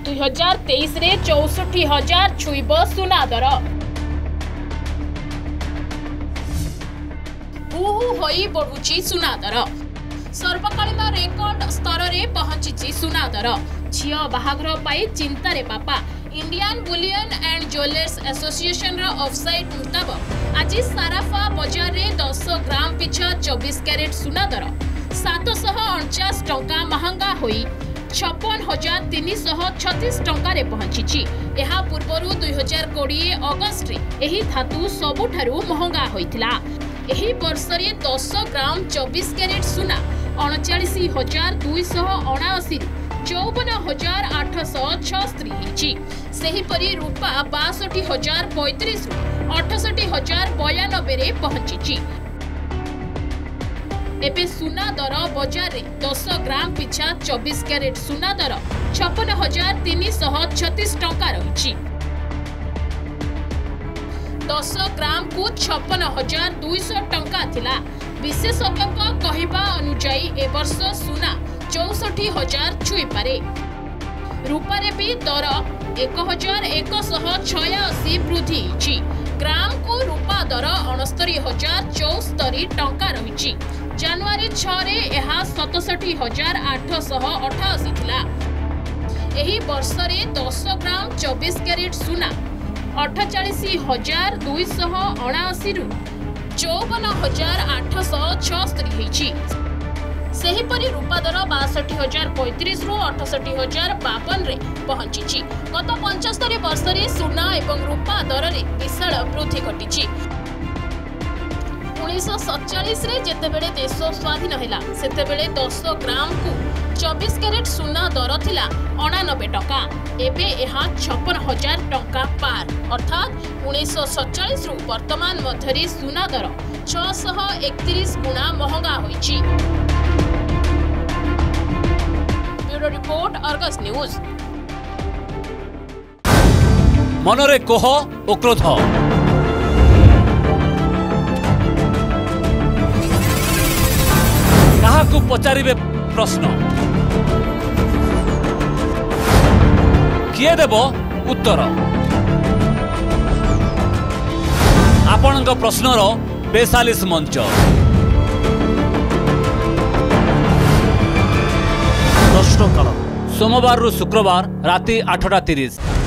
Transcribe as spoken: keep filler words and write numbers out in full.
दुई हजार तेईस रे चौसठी हजार छुईब सुना दर। हुहु होई बढ़ुची सुना दर। सर्वकालीन रेकर्ड स्तर में पहुंची सुना दर। झियो बाहाघर पाई चिंतारे बापा। Indian bullion and jewellers association offsite मुताबक आज साराफा बाजार में दस ग्राम पिछा चौबीस कैरेट सुना दर सातशह अणचाश टंका महंगा होई छप्पन हजार तीन शह छत्तीस टंकार पहुंची। यह पूर्व दुई हजार कोड़े अगस्ट में धातु सबुठारु महंगा होइथिला। एही वर्ष में दस ग्राम चौबीस कैरेट सुना अणचाश हजार दुईश अणाशी चौवन हजार आठश छस्तरी होती। सेहीपरि रूपा बासठी हजार पैंतीस अठसठी हजार बयानबे पहुंची। एबे सुना दर बाजार में दस ग्राम पिछा चौबीस कैरेट सुना दर छप्पन हजार तीन शह छत्तीस टंका रही। दस ग्राम को छप्पन हजार दुईश टंका थिला। विशेषज्ञ कहवा अनुजाई ए वर्ष सुना चौसठी हजार छुई पारे। रूपारे भी दर एक हजार एक शह छयाशी वृद्धि होइछि। ग्राम को रूपा दर अणस्तरी हजार चौस्तरी टंका रही। जनवरी छे यह सतसठी हजार आठश अठाशी थिला। एही वर्ष में दस ग्राम चौबीस कैरेट सुना अठचाश हजार दुईश अणाशी रु चौवन हजार आठश छस्तरी होइछि। सेहीपरि रूपा दर बासठी हजार पैंतीस रु अठसठी हजार बावन रे पहुंची। गत पंचस्तरी वर्ष में सुना एवं रूपा दर में विशाल वृद्धि घटी। उन्नीस सतचाश जेतेबेले देश स्वाधीन है सेतेबेले दस ग्राम को चौबीस कैरेट सुना दर थिला अणानबे टंका। एबे यह छप्पन हजार टंका पार अर्थात उन्नीस सतचाश रु वर्तमान मध्य सुना दर छह एकतीस गुणा महंगा होइछि। Bureau report Argus news. मनरे कोह ओ क्रोध काहाकू पचारिबे प्रश्न किए देब उत्तर। आपणक प्रश्नर बेचालीस मंच प्रश्नकाल सोमवार रु शुक्रवार राति आठटा तीस।